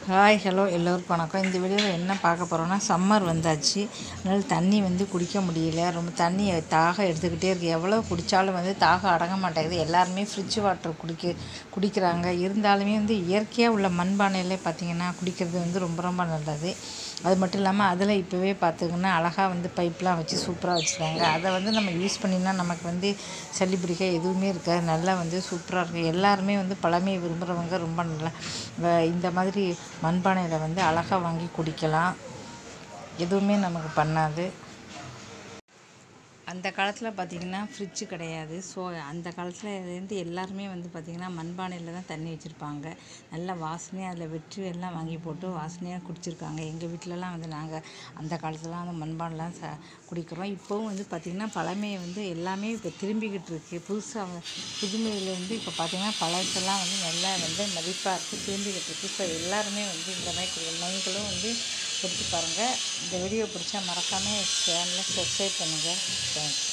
Hi hello எல்லோருக்கும் வணக்கம். இந்த வீடியோவில் என்ன பார்க்க போகிறோன்னா, சம்மர் வந்தாச்சு. அதனால் தண்ணி குடிக்க முடியல. ரொம்ப தண்ணி தாகம் எடுத்துக்கிட்டே இருக்குது. எவ்வளோ குடித்தாலும் தாகம் அடங்க மாட்டேங்குது. எல்லாருமே ஃப்ரிட்ஜ் வாட்டர் குடிக்கிறாங்க. இருந்தாலுமே இயற்கையாக உள்ள மண்பானையில் பார்த்திங்கன்னா குடிக்கிறது ரொம்ப ரொம்ப நல்லது. அது மட்டும் இல்லாமல் அதில் இப்போவே பார்த்திங்கன்னா அழகாக பைப்லாம் வச்சு சூப்பராக வச்சுருக்காங்க. அதை நம்ம யூஸ் பண்ணினா நமக்கு சளி பிடிக்க எதுவுமே இருக்காது. நல்லா சூப்பராக இருக்கும். எல்லாருமே பழமையை விரும்புகிறவங்க ரொம்ப நல்லா இந்த மாதிரி மண்பானையில் அழகாக வாங்கி குடிக்கலாம். எதுவுமே நமக்கு பண்ணாது. அந்த காலத்தில் பார்த்திங்கன்னா ஃப்ரிட்ஜு கிடையாது. ஸோ அந்த காலத்தில் எல்லாருமே பார்த்திங்கன்னா மண்பானையில் தான் தண்ணி வச்சுருப்பாங்க. நல்லா வாசனையாக அதில் வெற்றி எல்லாம் வாங்கி போட்டு வாசனையாக குடிச்சிருக்காங்க. எங்கள் வீட்டிலலாம் நாங்கள் அந்த காலத்துலலாம் அந்த மண்பானைலாம் குடிக்கிறோம். இப்போவும் பார்த்திங்கன்னா பழமையை எல்லாமே இப்போ திரும்பிக்கிட்டு இருக்குது. புதுமையில் இப்போ பார்த்திங்கன்னா பழசெல்லாம் நல்லா மதிப்பாக இருக்குது, திரும்பிக்கிட்டு இருக்குது. ஸோ எல்லாருமே இந்த மாதிரி நீங்களும் குடிச்சு பாருங்கள். இந்த வீடியோ பிடிச்சா மறக்காமல் சேனலை சப்ஸ்கிரைப் பண்ணுங்கள். தேங்க்ஸ்.